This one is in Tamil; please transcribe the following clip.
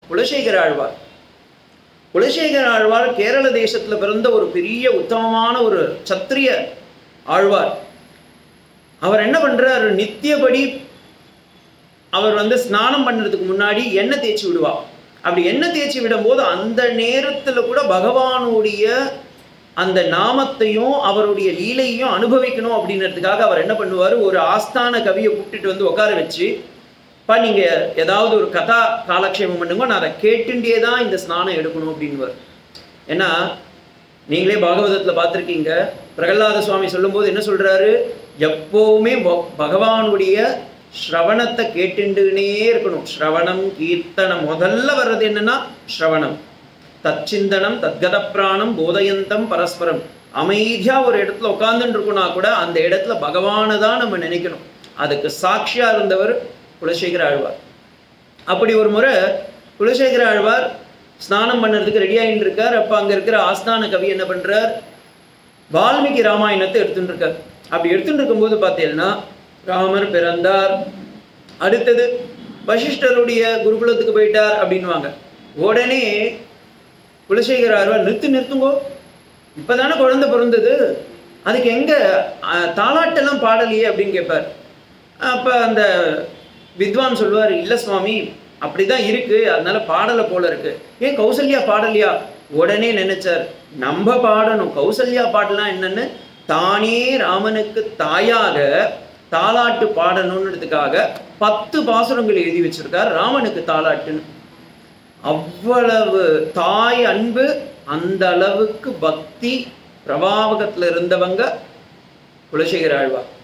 குலசேகர ஆழ்வார். குலசேகர ஆழ்வார் கேரள தேசத்தில் பிறந்த ஒரு பெரிய உத்தமமான ஒரு சத்திரிய ஆழ்வார். அவர் என்ன பண்றார், நித்தியபடி அவர் ஸ்நானம் பண்ணுறதுக்கு முன்னாடி எண்ணெய் தேய்ச்சி விடுவா. அப்படி எண்ணெய் தேய்ச்சி விடும்போது அந்த நேரத்தில் கூட பகவானுடைய அந்த நாமத்தையும் அவருடைய லீலையும் அனுபவிக்கணும் அப்படின்றதுக்காக அவர் என்ன பண்ணுவார், ஒரு ஆஸ்தான கவியை கூப்பிட்டுட்டு உட்கார வச்சு, நீங்கள் ஏதாவது ஒரு கதா காலக்ஷேபம் பண்ணுங்க, நான் அதை கேட்டுட்டே தான் இந்த ஸ்நானம் எடுக்கணும் அப்படின்வார். ஏன்னா நீங்களே பாகவதத்தில் பார்த்துருக்கீங்க, பிரகலாத சுவாமி சொல்லும்போது என்ன சொல்கிறாரு, எப்போவுமே பகவானுடைய ஸ்ரவணத்தை கேட்டுன்னே இருக்கணும். ஸ்ரவணம் கீர்த்தனம் முதல்ல வர்றது என்னன்னா ஸ்ரவணம். தச்சிந்தனம் தத்கத பிராணம் போதயந்தம் பரஸ்பரம். அமைதியாக ஒரு இடத்துல உட்காந்துட்டு இருக்குன்னா கூட அந்த இடத்துல பகவானை தான் நம்ம நினைக்கணும். அதுக்கு சாட்சியாக இருந்தவர் குலசேகர ஆழ்வார். அப்படி ஒரு முறை குலசேகர ஆழ்வார் ஸ்நானம் பண்ணுறதுக்கு ரெடி ஆகிட்டு இருக்கார். அப்போ அங்கே இருக்கிற ஆஸ்தான கவி என்ன பண்ணுறார், வால்மீகி ராமாயணத்தை எடுத்துட்டு இருக்கார். அப்படி எடுத்துட்டு இருக்கும்போது பார்த்தீங்கன்னா ராமர் பிறந்தார், அடுத்தது வசிஷ்டருடைய குருகுலத்துக்கு போயிட்டார் அப்படின்வாங்க. உடனே குலசேகர ஆழ்வார் நிறுத்துங்கோ, இப்போதானே குழந்தை பிறந்தது, அதுக்கு எங்கே தாலாட்டெல்லாம் பாடலையே அப்படின்னு கேட்பார். அப்போ அந்த வித்வான் சொல்லுவார், இல்லை சுவாமி அப்படிதான் இருக்கு, அதனால பாடலை போல இருக்கு. ஏன் கௌசல்யா பாடலையா? உடனே நினைச்சார், நம்ம பாடணும். கௌசல்யா பாடலாம் என்னன்னு தானே ராமனுக்கு தாயாக தாலாட்டு பாடணுன்றதுக்காக 10 பாசுரங்கள் எழுதி வச்சிருக்கார் ராமனுக்கு தாலாட்டுன்னு. அவ்வளவு தாய் அன்பு, அந்த அளவுக்கு பக்தி பிரபாவகத்தில் இருந்தவங்க குலசேகர ஆழ்வார்.